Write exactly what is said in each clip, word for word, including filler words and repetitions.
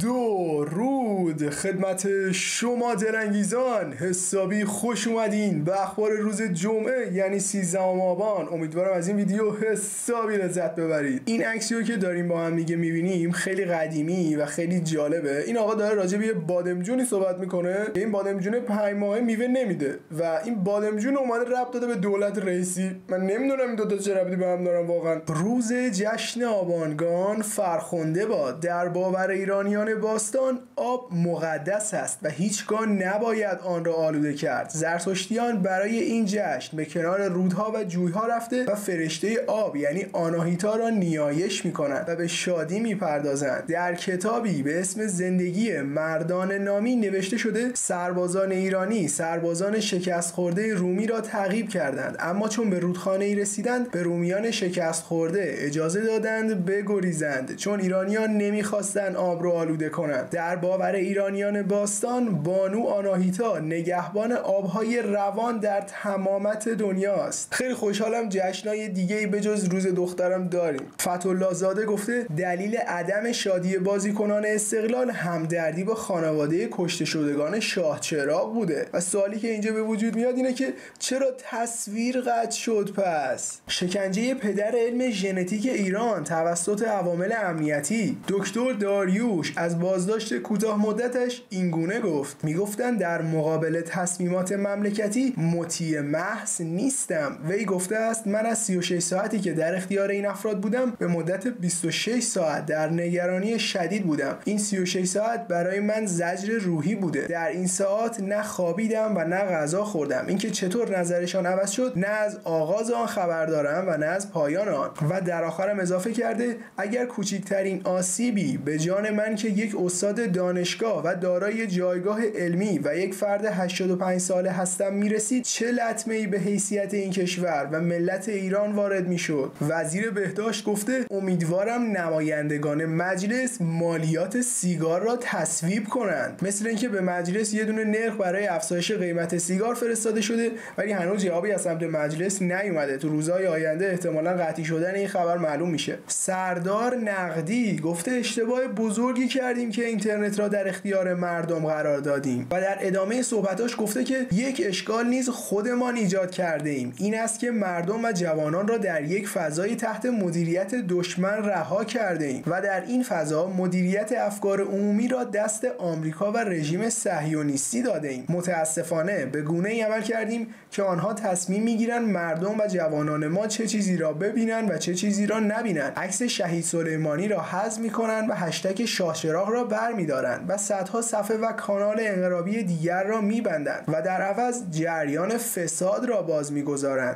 درود خدمت شما دلانگیزان، حسابی خوش اومدین به اخبار روز جمعه یعنی سیزدهم آبان. امیدوارم از این ویدیو حسابی لذت ببرید. این عکسی که داریم با هم دیگه میبینیم خیلی قدیمی و خیلی جالبه. این آقا داره راجع به یه بادمجونی صحبت میکنه که این بادمجون پنج ماهه میوه نمیده و این بادمجون اومده ربط داده به دولت رئیسی. من نمیدونم این دو تا چه ربطی به هم دارن واقعا. روز جشن آبانگان فرخنده باد. در باور ایرانیان باستان آب مقدس است و هیچگاه نباید آن را آلوده کرد. زرتشتیان برای این جشن به کنار رودها و جویها رفته و فرشته آب یعنی آناهیتا را نیایش می‌کنند و به شادی می‌پردازند. در کتابی به اسم زندگی مردان نامی نوشته شده سربازان ایرانی سربازان شکست خورده رومی را تعقیب کردند، اما چون به رودخانه‌ای رسیدند به رومیان شکست خورده اجازه دادند بگریزند، چون ایرانیان نمی‌خواستند آب را آلوده کنند. در باور ایرانیان باستان بانو آناهیتا نگهبان آبهای روان در تمامت دنیاست. خیلی خوشحالم جشنای دیگه‌ای به جز روز دخترم داریم. فتح‌الله زاده گفته دلیل عدم شادی بازیکنان استقلال همدردی با خانواده کشته شدگان شاه چراغ بوده. و سوالی که اینجا به وجود میاد اینه که چرا تصویر قطع شد؟ پس شکنجه پدر علم ژنتیک ایران توسط عوامل امنیتی. دکتر داریوش از بازداشت کوتاه مدتش اینگونه گفت: میگفتن در مقابل تصمیمات مملکتی مطیع محض نیستم. وی گفته است من از سی و شش ساعتی که در اختیار این افراد بودم به مدت بیست و شش ساعت در نگرانی شدید بودم. این سی و شش ساعت برای من زجر روحی بوده. در این ساعات نه خوابیدم و نه غذا خوردم. اینکه چطور نظرشان عوض شد نه از آغاز آن خبر دارم و نه از پایان آن. و در آخرم اضافه کرده اگر کوچکترین آسیبی به جان من که یک استاد دانشگاه و دارای جایگاه علمی و یک فرد هشتاد و پنج ساله هستم میرسید، چه لطمه‌ای به حیثیت این کشور و ملت ایران وارد میشد. وزیر بهداشت گفته امیدوارم نمایندگان مجلس مالیات سیگار را تصویب کنند. مثل اینکه به مجلس یه دونه نرخ برای افزایش قیمت سیگار فرستاده شده ولی هنوز جوابی از سمت مجلس نیومده. تو روزهای آینده احتمالاً قطعی شدن این خبر معلوم میشه. سردار نقدی گفته اشتباه بزرگی کردیم که اینترنت را در اختیار مردم قرار دادیم و در ادامه صحبتاش گفته که یک اشکال نیز خودمان ایجاد کرده ایم، این است که مردم و جوانان را در یک فضای تحت مدیریت دشمن رها کرده ایم و در این فضا مدیریت افکار عمومی را دست آمریکا و رژیم صهیونیستی داده ایم. متاسفانه به گونه‌ای عمل کردیم که آنها تصمیم میگیرند مردم و جوانان ما چه چیزی را ببینند و چه چیزی را نبینند. عکس شهید سلیمانی را حذف می‌کنند و هشتگ شاه چراغ را برمی‌دارند و صدها صفحه و کانال انقلابی دیگر را می‌بندند و در عوض جریان فساد را باز می‌گذارند.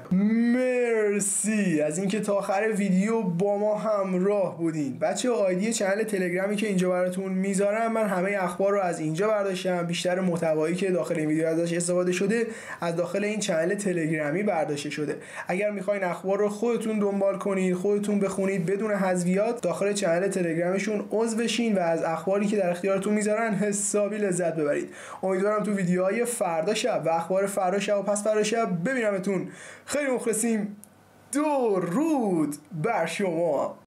مرسی از اینکه تا آخر ویدیو با ما همراه بودین. بچه آیدی چنل تلگرامی که اینجا براتون میذارم، من همه اخبار رو از اینجا برداشتم. بیشتر محتوایی که داخل این ویدیو ازش استفاده شده از داخل این چنل تلگرامی برداشته شده. اگر میخواین اخبار رو خودتون دنبال کنید، خودتون بخونید بدون حذفیات، داخل چنل تلگرامشون عضو بشین و از اخباری که در اختیارتون میذارن حسابی لذت ببرید. امیدوارم تو ویدیوهای فردا شب و اخبار فردا شب و پس فردا شب ببینمتون. خیلی مخلصیم. درود بر شما.